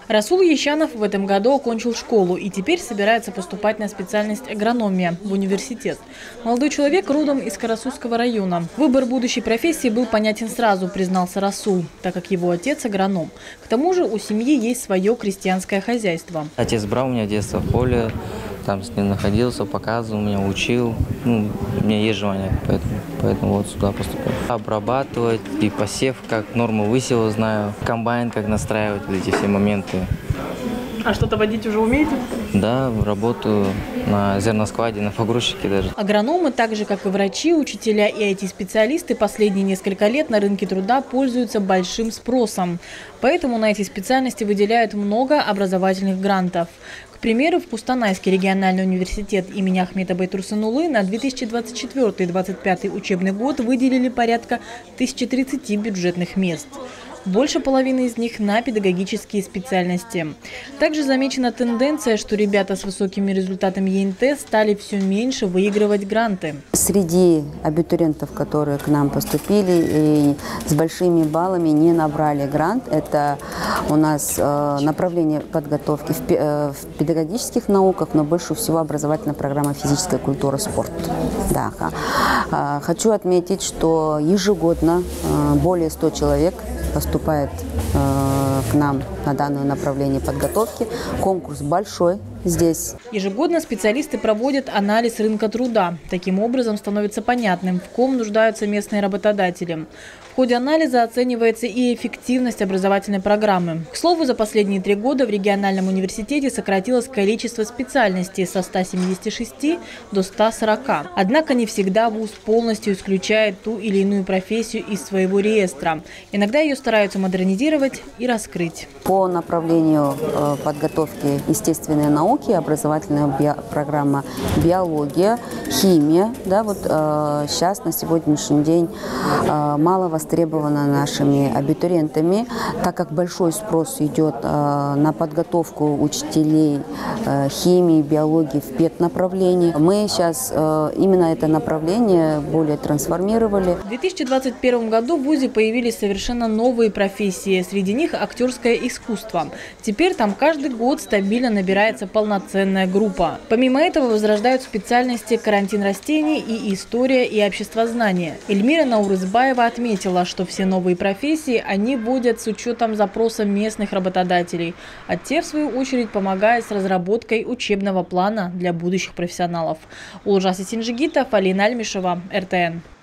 Расул Ещанов в этом году окончил школу и теперь собирается поступать на специальность агрономия в университет. Молодой человек родом из Карасузского района. Выбор будущей профессии был понятен сразу, признался Расул, так как его отец агроном. К тому же у семьи есть свое крестьянское хозяйство. Отец брал меня в детство в поле, там с ним находился, показывал меня, учил. У меня есть желание, поэтому вот сюда поступил. Обрабатывать и посев, как норму высева знаю, комбайн, как настраивать эти все моменты. А что-то водить уже умеете? Да, работаю на зерноскладе, на погрузчике даже. Агрономы, так же как и врачи, учителя и IT-специалисты, последние несколько лет на рынке труда пользуются большим спросом. Поэтому на эти специальности выделяют много образовательных грантов. К примеру, в Кустанайский региональный университет имени Ахмета Байтурсынулы на 2024-2025 учебный год выделили порядка 1030 бюджетных мест. Больше половины из них на педагогические специальности. Также замечена тенденция, что ребята с высокими результатами ЕНТ стали все меньше выигрывать гранты. Среди абитуриентов, которые к нам поступили и с большими баллами не набрали грант, это у нас направление подготовки в педагогических науках, но больше всего образовательная программа «Физическая культура, спорт». Да. Хочу отметить, что ежегодно более 100 человек поступает к нам на данное направление подготовки. Конкурс большой здесь. Ежегодно специалисты проводят анализ рынка труда. Таким образом становится понятным, в ком нуждаются местные работодатели. В ходе анализа оценивается и эффективность образовательной программы. К слову, за последние 3 года в региональном университете сократилось количество специальностей со 176 до 140. Однако не всегда вуз полностью исключает ту или иную профессию из своего реестра. Иногда ее стараются модернизировать и раскрыть. По направлению подготовки естественной науки, образовательная программа биология, химия, да, вот сейчас на сегодняшний день мало востребована нашими абитуриентами, так как большой спрос идет на подготовку учителей химии, биологии в педнаправлении. Мы сейчас именно это направление более трансформировали. В 2021 году в вузе появились совершенно новые профессии. Среди них актерское искусство. Теперь там каждый год стабильно набирается полноценная группа. Помимо этого возрождают специальности карантин растений и история и обществознание. Эльмира Наурызбаева отметила, что все новые профессии они вводят с учетом запроса местных работодателей, а те, в свою очередь, помогают с разработкой учебного плана для будущих профессионалов. Улжас Исинжигитов, Алина Альмишева, РТН.